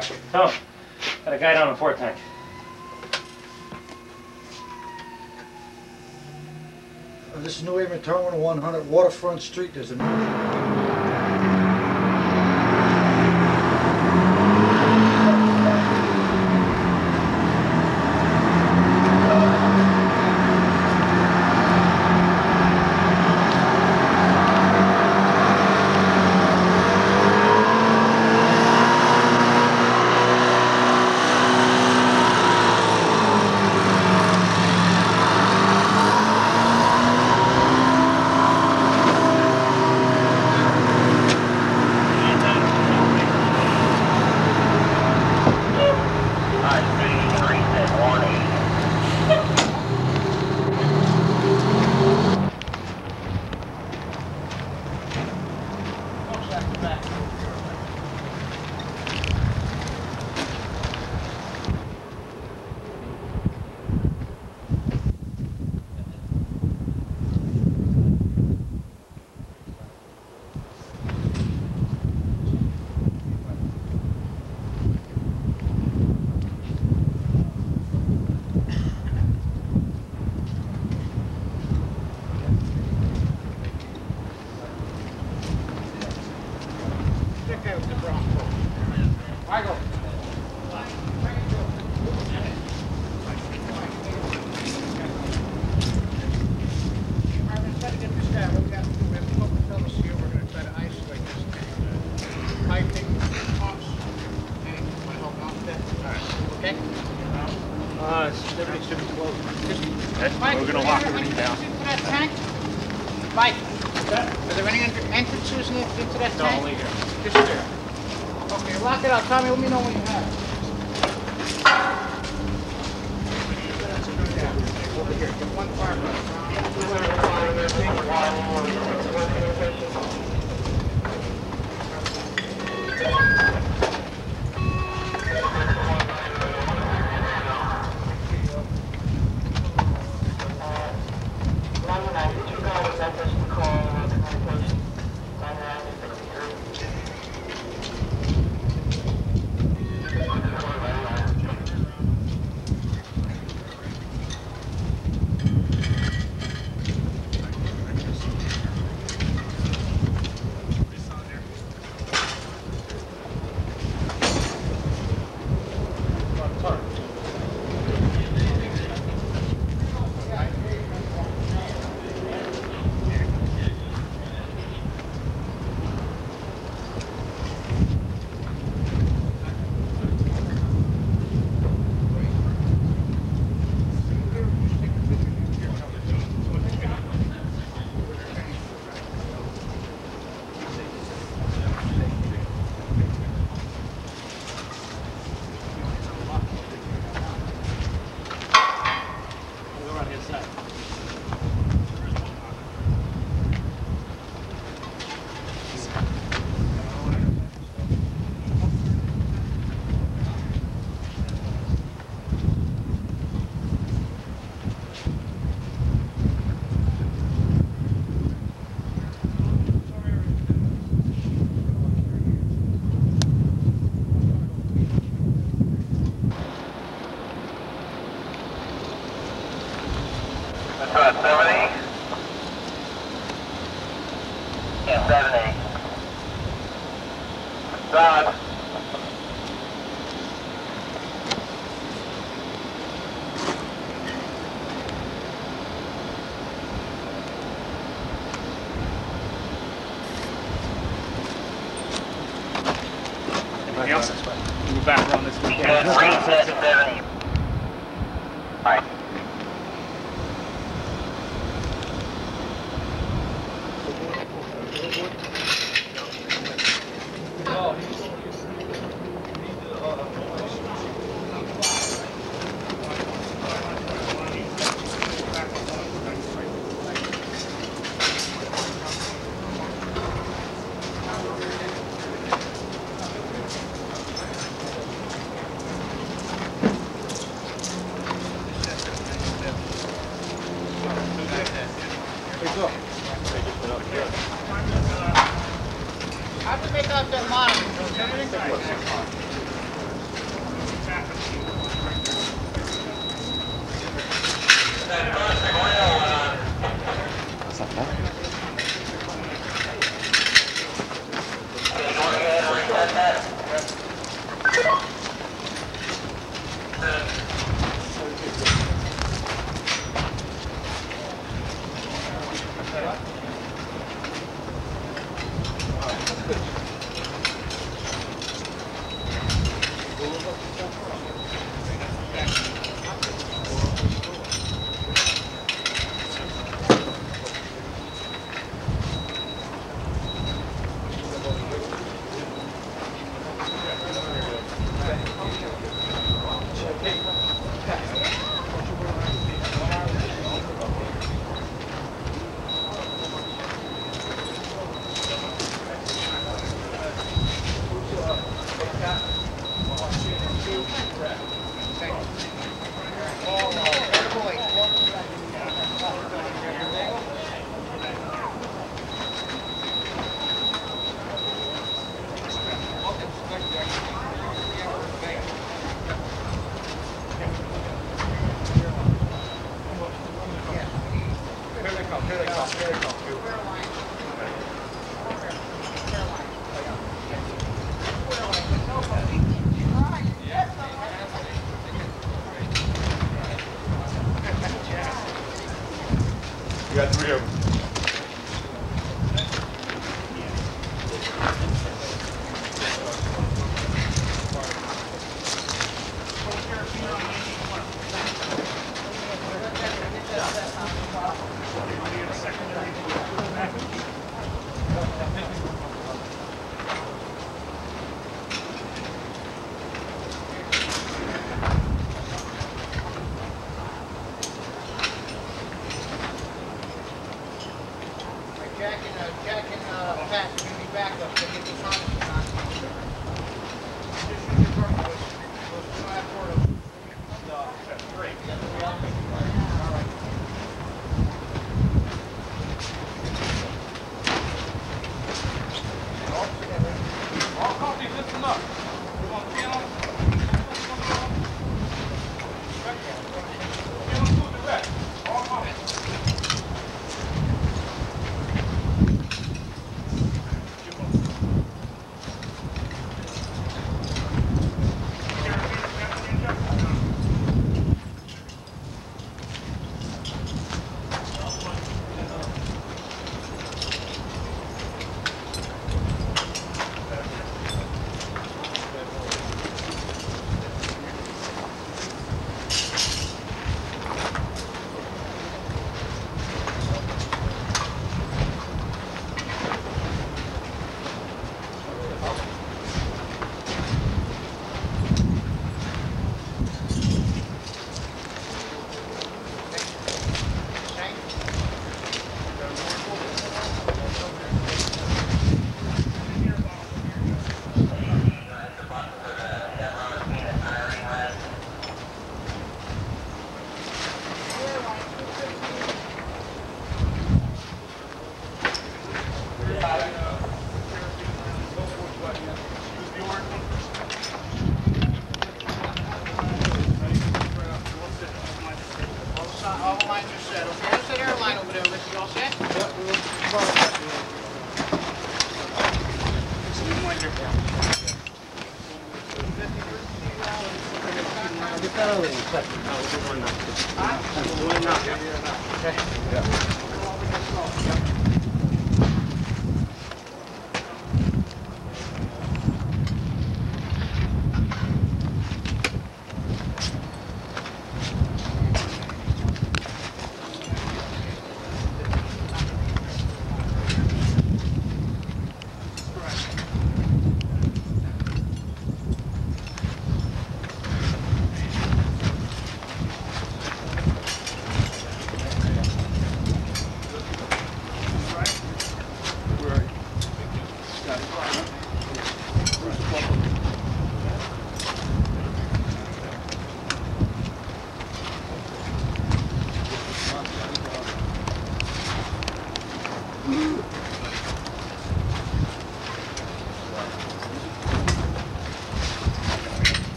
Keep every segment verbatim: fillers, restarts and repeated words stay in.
packet. Tom, got a guy down in Fort Tank. Uh, this is New Haven Terminal one hundred Waterfront Street. There's a new... We're gonna lock everything down. Into that tank? Mike, are there any entrances into that tank? No, only here. Just there. Okay, lock it up. Tommy, let me know when you have it. Over here, get one fire seventy and seventy. Done. Anything else? Move back around this way. Yeah, seventy. All right. How'd you make out that monitor? You got three of them. Jack and, uh, Jack and, uh, Pat, are gonna be back up to get the conference on. Just use your broom, boys. Those two have four of them. Great. All right. All coffee, lift them up. You want to be on? You want to do the rest. All coffee. All the lines are set. Okay, that's that airline over there, Rick. You all set? Get that over there, quick. No, we'll do one now. Huh? We'll do one now. Okay. Yeah.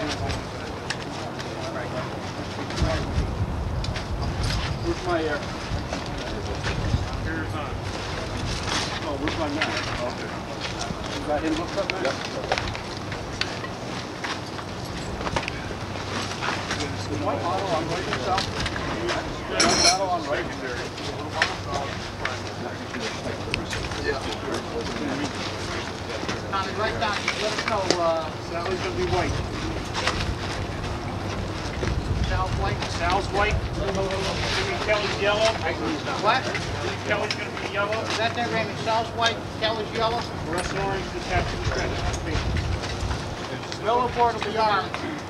Where's my air? Here's on. Oh, where's my map? Okay. You got him hooked up, man? Yep. Is my auto on right yourself? Yeah, my auto on right there. Tommy, right down, let us know, uh, Sally's gonna be white. Sal's white. Sal's white. Jimmy Kelly's yellow. What? Jimmy Kelly's gonna be yellow. Is that that Raymond? Sal's white, Kelly's yellow? Fluorescent orange is attached to the red. Yellow board will be armed.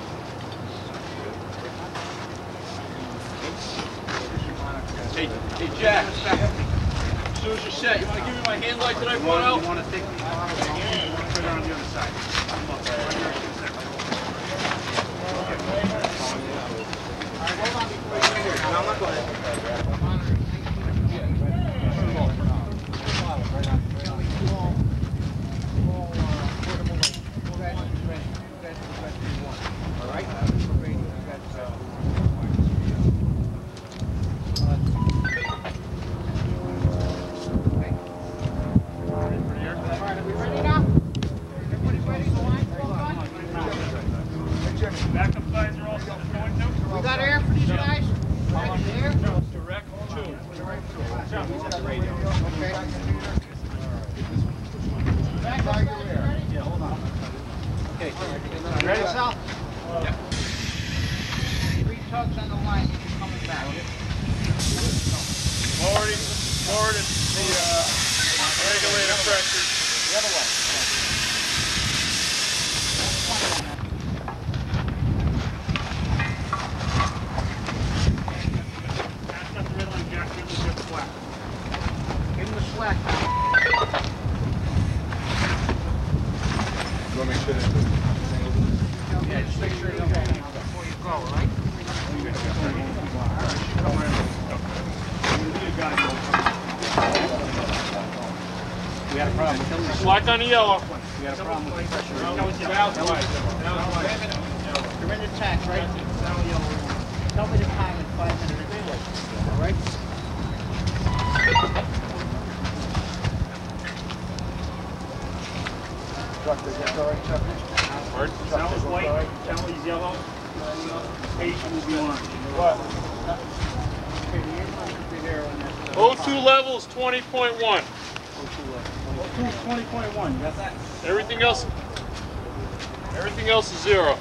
Hey, hey Jack, as soon as you're set, you want to give me my hand light that I brought out? You want to take these bottles off? You want to put it on the other side. Come up there. Right here, two seconds. All right, hold on before you get here. No, I'm not going to. All right? Backup guys are all set to going to? We got air for these guys? Air? Direct two. Back up, guys, ready? Yeah, hold on. Okay. Ready, Sal? Yep. Three tugs on the line, you're coming back. Lowered, lowered the uh, regulator pressure. The other way. That's not the red line, Jack. Give him the slack. Give him the slack. You want to make sure that the Yeah, just make sure you don't go before you go, all right? We had a problem. Slack on the yellow. We had a problem with the pressure. That was white. That was white. You're in the tack, right? Tell me the time in five minutes. All right? Chuck, is that all right, Chuck? That was white. Kelly's yellow. Patient will be orange. what? Okay, the airline should be there on that. O two levels twenty point one. twenty point one. You got that? Everything else, everything else is zero.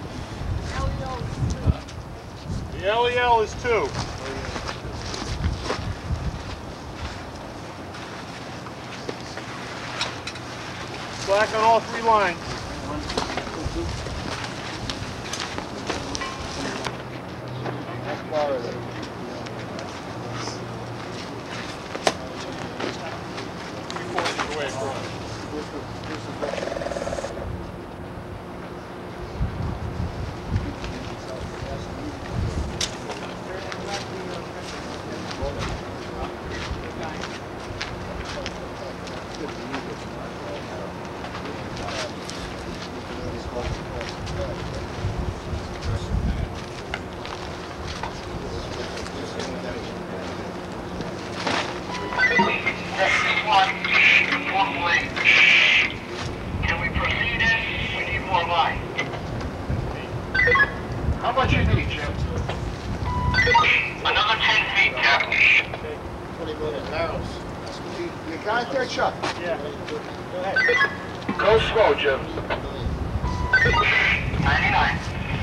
The L E L is two. Slack on all three lines. Three quarters away across. How much you need, Jim? Another ten feet, Captain. twenty million barrels. You got it there, Chuck? Yeah. Go ahead. Go slow, Jim. ninety-nine.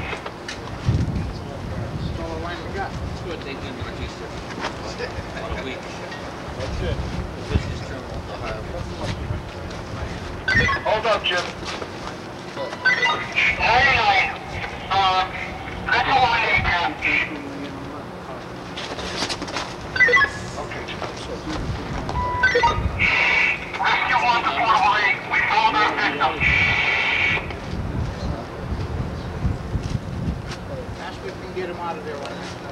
That's all the line we got. Good, they did register. About a week. That's it. The business terminal, Ohio. Hold up, Jim. ninety-nine. Uh, that's all I need, Captain. Rescue one to Portable eight. We found our victim. Ask if we can get him out of there right now.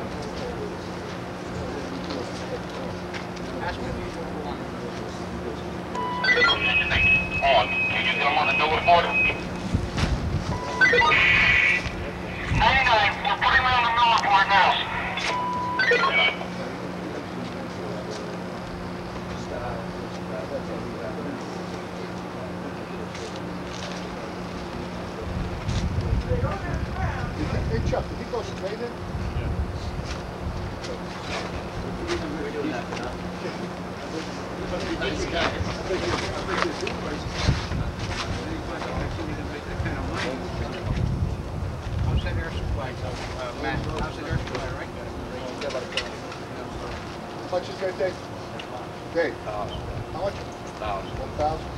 Ask if he's one. On. Can you get him on the door for him? Hey Chuck, did he go straight in? We're doing that for nothing. Nice guy. How's that air supply, uh, Matt? How's that air supply, right? How much is that, Dave? Dave? Thousand. How much? Thousand. One thousand?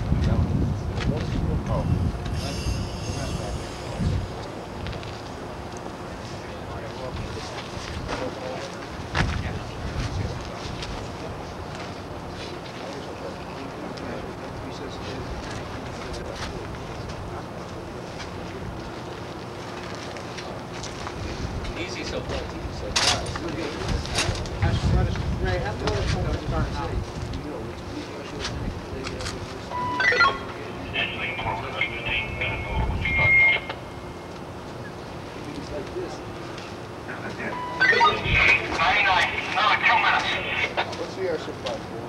Oh. Easy so far. So far. Have to let us, Ray, have to let us know when it's starting out. ninety-nine, another two minutes. What's the air supply for?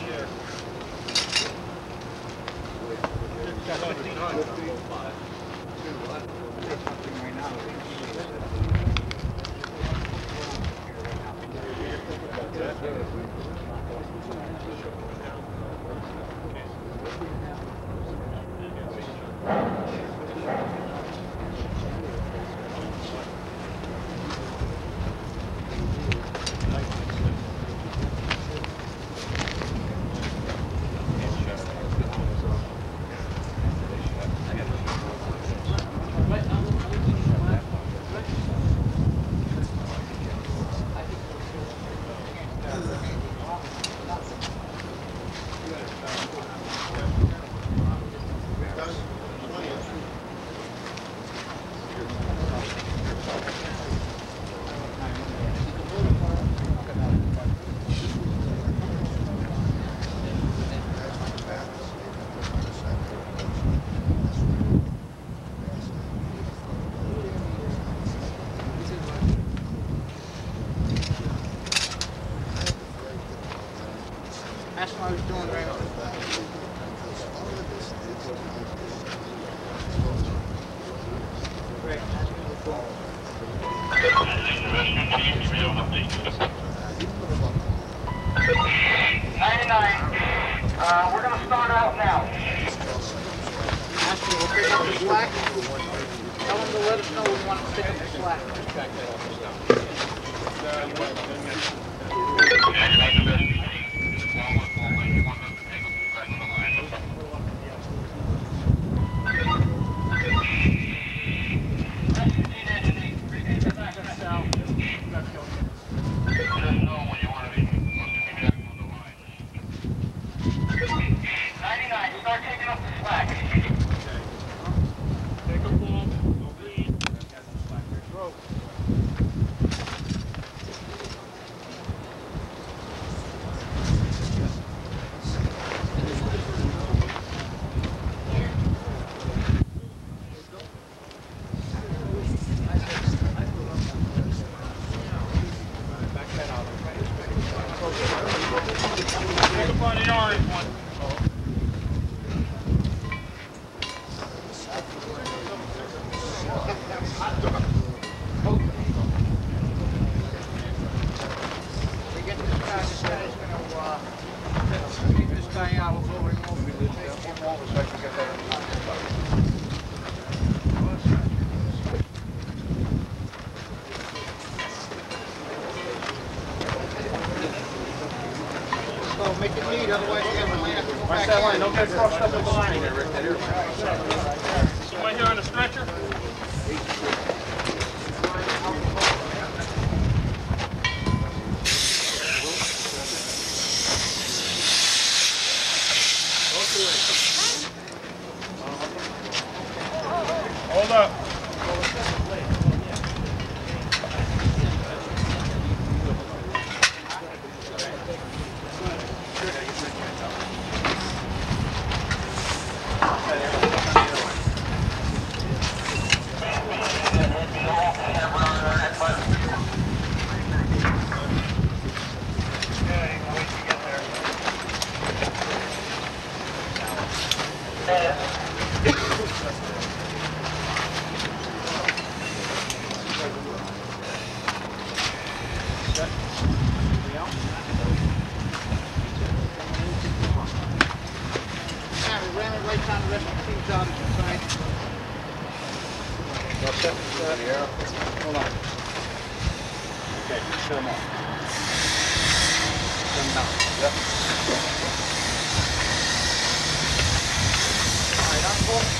That's what I was doing right on. Great, that's what I was doing. ninety-nine, uh, we're gonna start out now. Ashley, we'll pick up the slack. Tell them to let us know we want to pick up the slack. ninety-nine, start taking up the slack. Take a pull. Don't bleed. Take up on the orange one. We get this guy, this guy is going to, uh, keep this guy out, we'll go over and over. So make it neat, otherwise you're going to land up and go back That line, in. don't get crossed up with the line there, Rick. Somebody here on the stretcher? Hold up. all set? Yeah. Hold on. Okay, turn them off. Turn them down. Yep. All right, I'm full.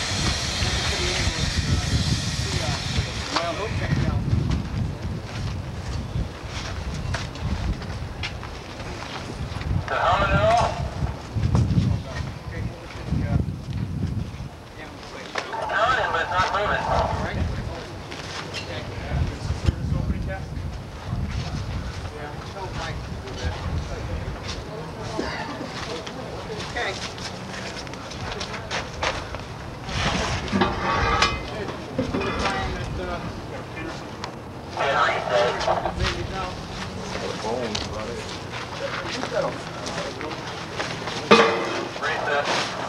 Well, okay, now. The helmet off. Turning, but it's not moving. Okay. Reset.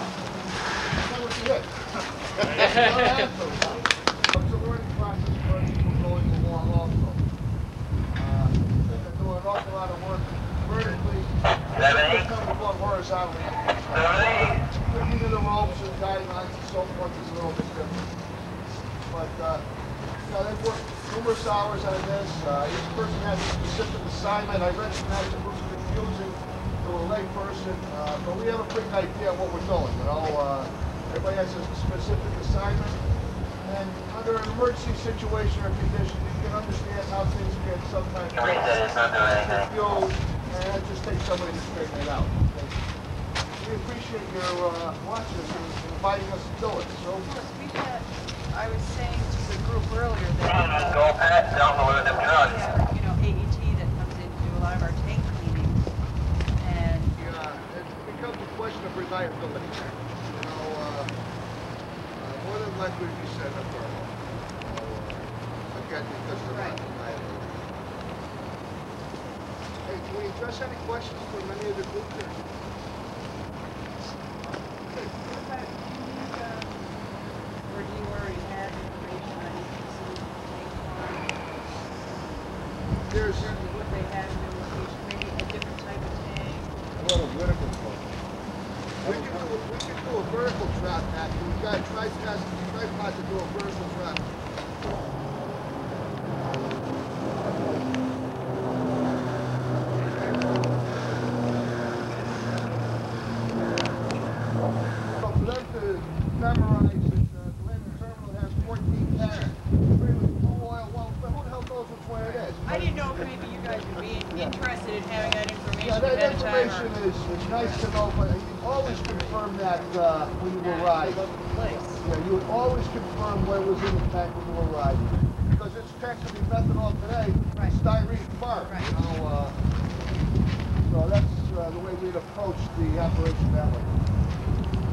It's a learning process for people going along also. Uh, they're doing an awful lot of work vertically. They're coming along horizontally. Looking to the ropes and guidelines and so forth is a little bit different. But, uh, you know, they've worked numerous hours on this. Uh, each person has a specific assignment. I recognize it looks confusing to a lay person, uh, but we have a pretty good idea of what we're doing, you know. Uh, everybody has a specific assignment. And under an emergency situation or condition, you can understand how things can sometimes get confused, and it just takes somebody to straighten it out. Okay? We appreciate your uh, watching us and inviting us to do it. So, We had, I was saying to the group earlier that uh, Go Pat, down below the we gun. have, you know, A E T that comes in to do a lot of our tank cleaning, and uh, it becomes a question of reliability. You know, uh, uh, more than likely we set up our own. So, uh, again, because of Right. reliability. Hey, can we address any questions from any of the group here? what about, do you need, uh, or do you already have information on E P C tank farm? There's In terms of what they have in their location, maybe a different type of tank? A lot of vertical flow. We can do, a- we can do a vertical trap pack. We've got tripod, tripod to do a vertical trap. So for them to memorize that uh, the landing terminal has fourteen tanks, three with full oil, well, but who the hell knows which one it is? I didn't know if maybe you guys would be interested in having that information Yeah, that ahead of time, information or is, is nice to know, but you always confirm that uh, when you arrive. place. Yeah, you would always confirm what was in the tank when you arrive. Because it's tank to be methanol today, Right. styrene tomorrow. Right. You know, uh, so that's uh, the way we'd approach the operation that way.